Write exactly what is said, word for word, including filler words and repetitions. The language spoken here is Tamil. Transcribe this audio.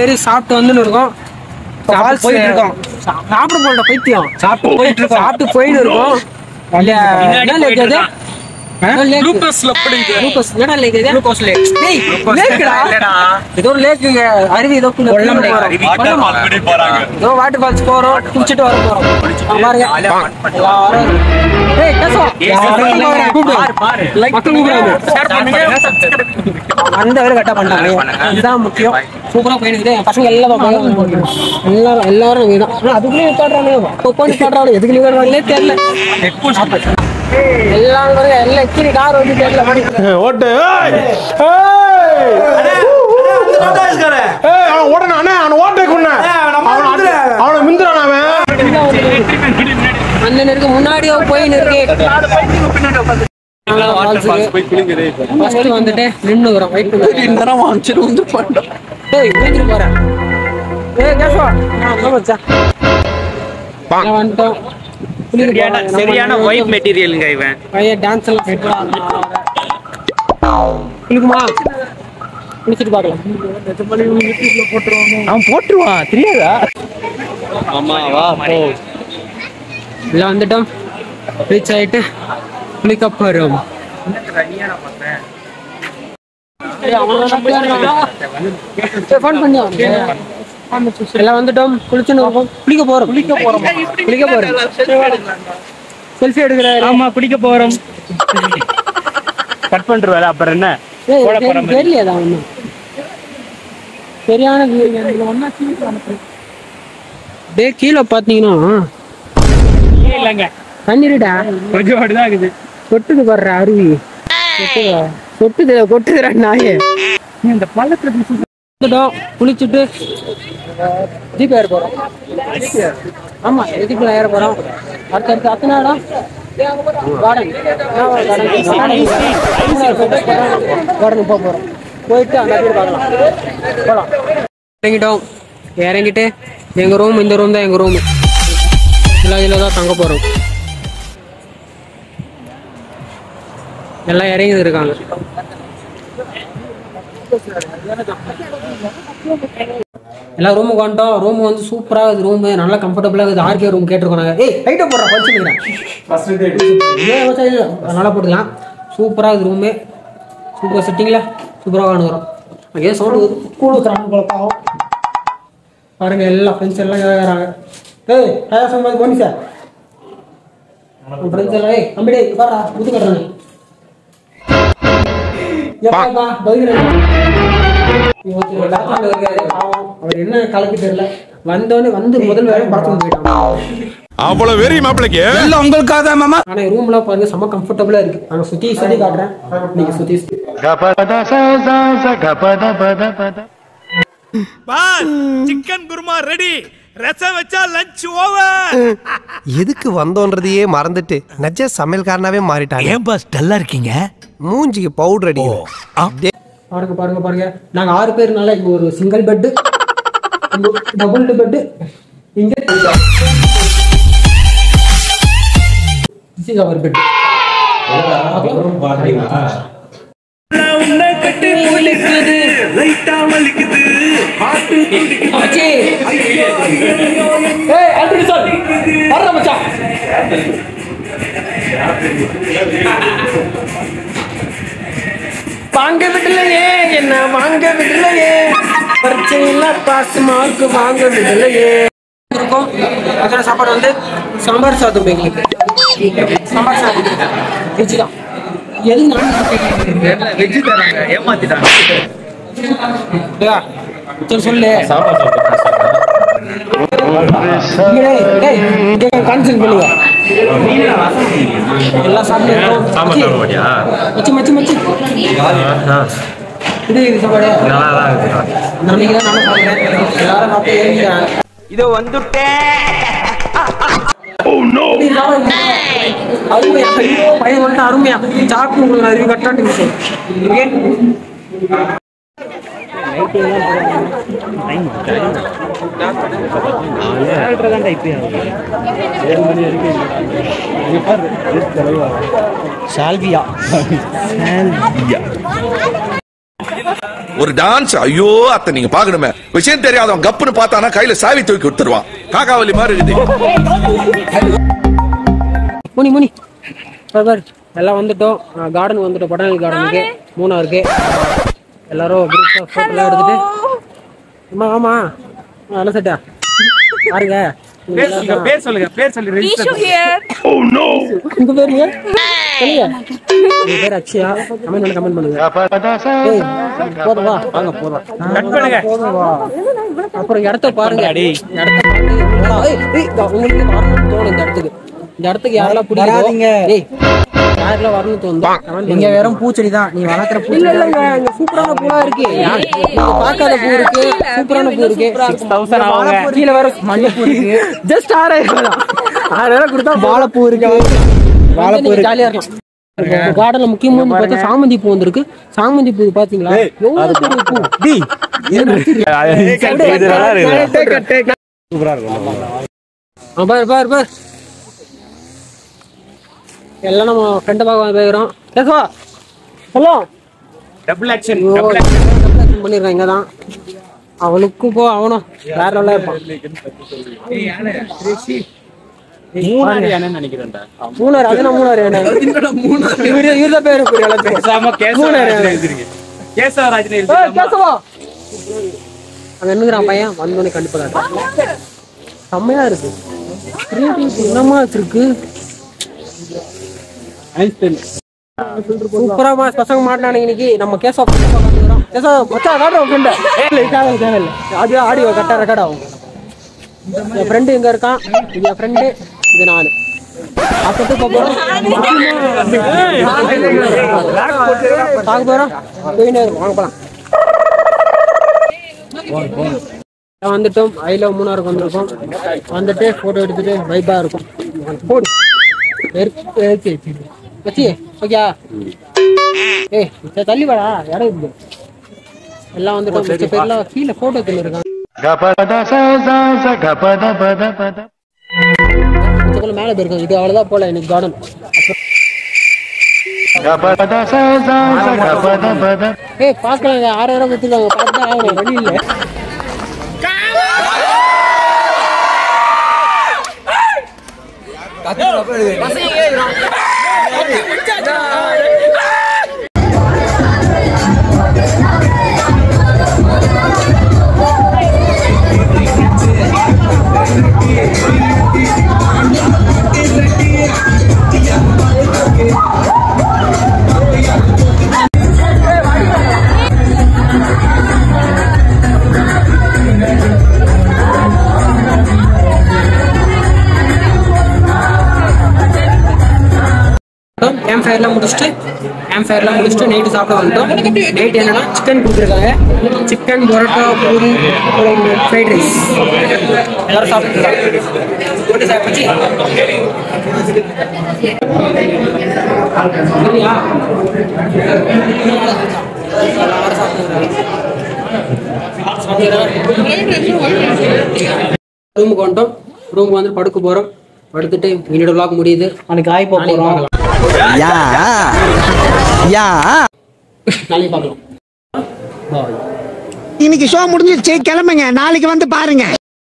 சரி சாப்பிட்டு வந்துன்னு இருக்கோம். போயிட்டு இருக்கோம். சாப்பிட போட பைத்தியம் சாப்பிட்டு போயிட்டு இருக்கோம். சாப்பிட்டு போயிட்டு இருக்கோம். என்ன லேக் அது? லூகஸ்ல போடுங்க. லூகஸ் என்னடா லேக் இது? Lucas lake. டேய் லேக்டா இல்லடா. இது ஒரு லேக்குங்க. அருவி ஏதோ கொல்லம் லேக். அருவி வாட்டர் போறாங்க. ஏதோ வாட்டர் ஃபால்ஸ் போறோம். குளிச்சிட்டு வர போறோம். பாருங்க. எல்லாரும் ஏய் கசோ. பாரு பாரு. லைக் பண்ணுங்க. ஷேர் பண்ணுங்க. அந்த வேலை கரெக்டா பண்ணாங்க. இதுதான் முக்கியம். சூப்பரா போயிடுது. பசங்க எல்லாம் எல்லாரும் எல்லாரும் இதுதான். ஆனா அதுக்குள்ளே பாடுறாங்க. போய் பாடுறாங்க. எதுக்கு நீங்க வரலே தெரியல. எப்போ சாப்பிட்டு எல்லாம் எல்லாம் எத்தனை கார் வந்து தெரியல. ஓட்டு ஓடனா ஓட்டை கொண்டா அவனை மிந்துறான். அண்ணன் இருக்கு முன்னாடியோ போயின்னு இருக்கு. வந்துட்டு நின்று வரோம். வெயிட் பண்ணி ஏய் போயிட்டு போறேன். ஏய் கேசவா நான் மச்சான் வந்துட்டோம். சரியான வைப் மெட்டீரியல்ங்க இவன். பைய டான்ஸ் எல்லாம் குளிக்குமா? குளிச்சுட்டு பார்க்கலாம். அவன் போட்டுருவான் தெரியாதா? ஆமா வா போ. எல்லாம் வந்துட்டோம். ரீச் ஆயிட்டு குளிக்க போறோம். எல்லாம் வந்துட்டோம். குளிச்சுன்னு குளிக்க போறோம். குளிக்க போறோம் குளிக்க போறோம் செல்ஃபி எடுக்கிறாரு. ஆமா குளிக்க போறோம். கட் பண்ணிடுவாரு அப்புறம் என்ன தெரியலையா ஒண்ணு சரியான டே கீழே பாத்தீங்கன்னா இல்லங்க தண்ணீருடா கொஞ்சம் அப்படிதான் இருக்குது. கொட்டுது வர்ற அருவி கொட்டுது கொட்டுதுடா நாயே. இந்த பள்ளத்துல குளிச்சுட்டு ஜீப் ஏற போறோம். ஆமா ஜீப்ல ஏற போறோம். அடுத்தடுத்து அத்தனை இடம் கார்டன் கார்டன் போக போறோம். போயிட்டு அந்த வீடு பார்க்கலாம். போகலாம். இறங்கிட்டோம். இறங்கிட்டு எங்க ரூம் இந்த ரூம் தான் எங்க ரூம். எல்லாம் இதில் தான் தங்க போறோம். எல்லாம் இறங்கி இருக்காங்க. எல்லாம் ரூமுக்கு வந்துட்டோம். ரூம் வந்து சூப்பரா இருக்குது. ரூம் நல்லா கம்ஃபர்டபுளா இருக்குது. ஆர்கே ரூம் கேட்டிருக்கோம். ஏய் லைட்டை போடுறா படிச்சுக்கிறேன். நல்லா போட்டுக்கலாம். சூப்பரா இருக்குது ரூமு. சூப்பர் செட்டிங்ல சூப்பராக காணுறோம். அங்கே சவுண்டு கூழ் ஊற்றுறாங்க குழப்பாகும். பாருங்க எல்லா ஃப்ரெண்ட்ஸ் எல்லாம் கேட்குறாங்க. ஏய் டயர் சம்பளம் போனி சார் ஃப்ரெண்ட்ஸ் எல்லாம் ஏய் தம்பி டேய் பாரா புது கட்டுறாங்க. எப்பா பதில் அவர் என்ன கலக்கு தெரியல. வந்தோடனே வந்து முதல் வேலை பாத்ரூம் போயிட்டாங்க. அவ்வளவு வெறி மாப்பிளைக்கு எல்லாம் உங்களுக்காக தான் மாமா. ஆனா ரூம்லாம் பாருங்க செம்ம கம்ஃபர்டபுளா இருக்கு. நாங்க சுத்தி சுத்தி காட்டுறேன். நீங்க சுத்தி boss chicken kurma ready. Rasam வச்சா லஞ்ச் ஓவர். எதுக்கு வந்தோன்றதையே மறந்துட்டு நஜ சமையல்காரனாவே மாறிட்டாங்க. ஏன் பாஸ் டல்லா இருக்கீங்க? மூஞ்சிக்கு பவுடர் அடிக்கும். பாருங்க பாருங்க பாருங்க நாங்க ஆறு பேர்னால இங்க ஒரு சிங்கிள் பெட் டபுள் பெட் இங்க சிங்க ஒரு பெட் உன்னை கட்டி புலிக்குது லைட்டா மலிக்குது ஹார்ட் துடிக்குது. ஏய் ஆல்ரெடி சார் வர்ற மச்சான். வாங்க விடலையே என்ன வாங்க விடலையே பரீட்சையில பாஸ் மார்க் வாங்க விடலையே இருக்கும். அதோட சாப்பாடு வந்து சாம்பார் சாதம். எங்களுக்கு சாம்பார் சாதம் வெஜ் தான். எது வெஜ் தராங்க ஏமாத்திட்டாங்க. சொல்லு கான்சல் பண்ணுங்க. எல்லாம் சாப்பிட்டு மச்சி மச்சி மச்சி இது இது சாப்பாடு நாளைக்கு தான் நானும் சாப்பிடுறேன். எல்லாரும் சாப்பிட்டு ஏறிக்கிறேன். இதோ வந்துட்டேன். அருமையா பையன் வந்துட்டு அருமையா சாப்பிட்டு உங்களுக்கு அறிவு கட்டாட்டு விஷயம். சால்வியா சால்வியா ஒரு டான்ஸ் ஐயோ அத்தை நீங்க பாக்கணுமே விஷயம் தெரியாதவன் கப்புன்னு பார்த்தானா கையில சாவி தூக்கி கொடுத்துருவான் காக்காவலி மாதிரி இருக்குது முனி முனி பார் எல்லாம் வந்துட்டோம் கார்டன் வந்துட்டோம் பொட்டானிக்கல் கார்டனுக்கு மூணாருக்கு எல்லாரும் குரூப்பா போட்டோலாம் எடுத்துட்டு அம்மா ஆமா நல்ல செட்டா பாருங்க பேர் சொல்லுங்க பேர் சொல்லி ரெஜிஸ்டர் உங்க பேரு சொல்லுங்க உங்க பேர் அக்ஷயா கமெண்ட் பண்ணி கமெண்ட் பண்ணுங்க ஏய் போதுவா வாங்க போதும் கட் பண்ணுங்க அப்புறம் இடத்த பாருங்க இடத்த பாருங்க ஏய் ஏய் உங்களுக்கு வரணும்னு தோணும் இந்த இடத்துக்கு இந்த இடத்துக்கு யாரெல்லாம் பிடிக்காதீங்க ஏய் யாரெல்லாம் வரணும்னு தோணும் இங்க வெறும் பூச்செடி தான் நீ வளர்க்குற பூ இல்ல இல்லங்க இங்க சூப்பரான பூலா இருக்கு நீங்க பார்க்காத பூ இருக்கு சூப்பரான பூ இருக்கு தௌசண்ட் ஆகுங்க கீழ வேற மல்லிப்பூ இருக்கு ஜஸ்ட் ஆறாயிரம் தான் ஆறாயிரம் கொடுத்தா வாழைப்பூ இருக்கு வாழைப்பூ ஜாலியா இருக்கலாம் கார்டன்ல முக்கியமா பார்த்தா சாமந்தி பூ வந்திருக்கு சாமந்தி பூ பாத்தீங்களா எவ்வளவு பெரிய பூ டி சூப்பரா இருக்கும் பாரு பாரு பாரு எல்லாம் நம்ம ஃப்ரெண்ட் பார்க்க போயிடுறோம் கேசவா hello double action double action பண்ணிருக்கான் இங்க தான் அவனுக்கு போ அவனும் வேற லெவல்ல இருப்பான் மூணாறு யானைன்னு நினைக்கிறேன்டா மூணாறு அது நான் மூணாறு யானை இவரு இவர்தான் பேரு புரியல பேசாம கேசவராஜ் எழுதிருங்க கேசவராஜ் ஏய், எழுதிருங்க கேசவா அங்க என்னங்கிறான் பையன் வந்தோடனே கண்டிப்பா காட்டுறேன். செம்மையா இருக்கு என்னமா இருக்கு சூப்பரா மாஸ் பசங்க மாட்டினானுங்க இன்னைக்கு நம்ம கேசவா கேசவா மச்சா காட்டுறோம் ஃப்ரெண்ட் தேவையில்லை தேவையில்லை அது ஆடியோ கரெக்டா ரெக்கார்ட் ஆகும் என் ஃப்ரெண்டு எங்க இருக்கான் இது என் ஃப்ரெண்டு இது நானு அப்பட்டு போறோம் பார்க்க போறோம் போயினே இருக்கும் வாங்க போலாம் வந்துட்டோம் ஐ லவ் மூணாருக்கு வந்திருக்கோம் வந்துட்டு போட்டோ எடுத்துட்டு வைபா இருக்கும் போடு வச்சி ஓகே ஏய் தள்ளி வாடா இடம் இருக்கு எல்லாம் வந்துட்டோம் மிச்ச பேர்லாம் கீழே போட்டோ எடுத்துன்னு இருக்காங்க மேல போயிருக்கோம் இது அவ்வளவுதான் போல எனக்கு கார்டன் ஏய் பாக்கலாம் ஆறாயிரம் கொடுத்துருக்காங்க பார்த்தா ஆகணும் வழி இல்லை கேம்ப் ஃபயர்லாம் முடிச்சுட்டு கேம்ப் ஃபயர்லாம் முடிச்சுட்டு நைட்டு சாப்பிட வந்துட்டோம் நைட் என்னன்னா சிக்கன் கொடுத்துருக்காங்க chicken parotta puri fried rice எல்லாரும் சாப்பிட்டுருக்காங்க போட்டு சாப்பிடுச்சு ரூமுக்கு வந்துட்டோம் ரூமுக்கு வந்து படுக்க போறோம் படுத்துட்டு என்னோட vlog முடியுது எனக்கு ஆய் போறோம் யா யா நாளைக்கு பார்க்கலாம் இன்னைக்கு ஷோ முடிஞ்சிருச்சு கிளம்புங்க நாளைக்கு வந்து பாருங்க